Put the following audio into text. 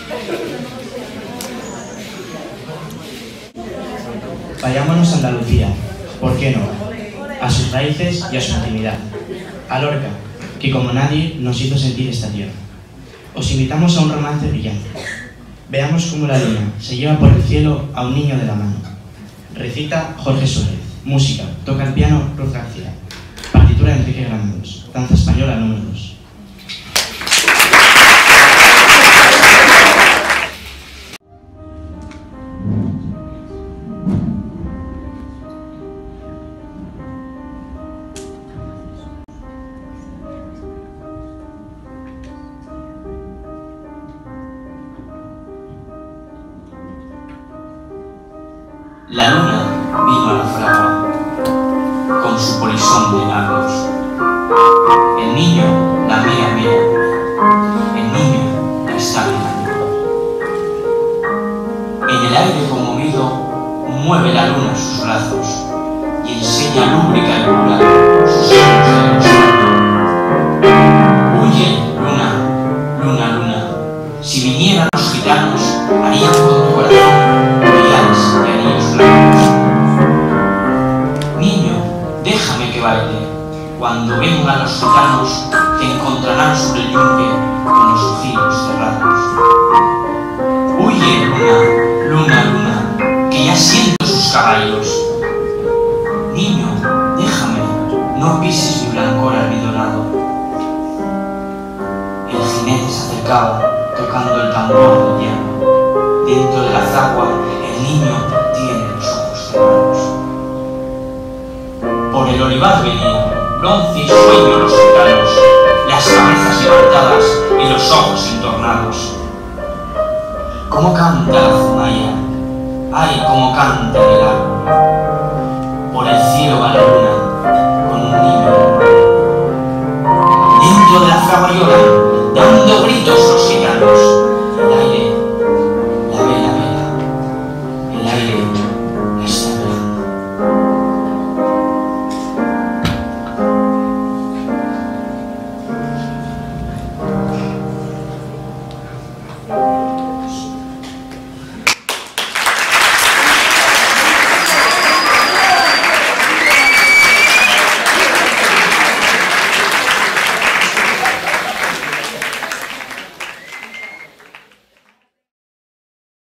Vayámonos a Andalucía, ¿por qué no? A sus raíces y a su intimidad. A Lorca, que como nadie nos hizo sentir esta tierra. Os invitamos a un romance brillante. Veamos cómo la luna se lleva por el cielo a un niño de la mano. Recita Jorge Suárez. Música, toca el piano Ruth García. Partitura de Enrique Granados. Danza española número 2. La luna vino a la fragua con su polisón de largos. El niño la mira, el niño la está mirando. En el aire conmovido mueve la luna sus brazos y enseña lúbrica y pura sus ojos de los ojos. Huye, luna, luna, luna, si vinieran los gitanos harían con tu corazón collares y anillos blancos. Niño, déjame que baile. Cuando vengan los gitanos, te encontrarán sobre el yunque con los ojillos cerrados. Huye, luna, luna, luna, que ya siento sus caballos. Niño, déjame, no pises mi blancor almidonado. El jinete se acercaba, tocando el tambor del llano. Dentro de la fragua, el niño tiene los ojos cerrados. Por el olivar venía, bronce y sueño los gitanos, las cabezas levantadas y los ojos entornados. ¿Cómo canta la zumaya? ¡Ay, cómo canta el árbol! Por el cielo va la luna con un niño. Dentro de la fragua llora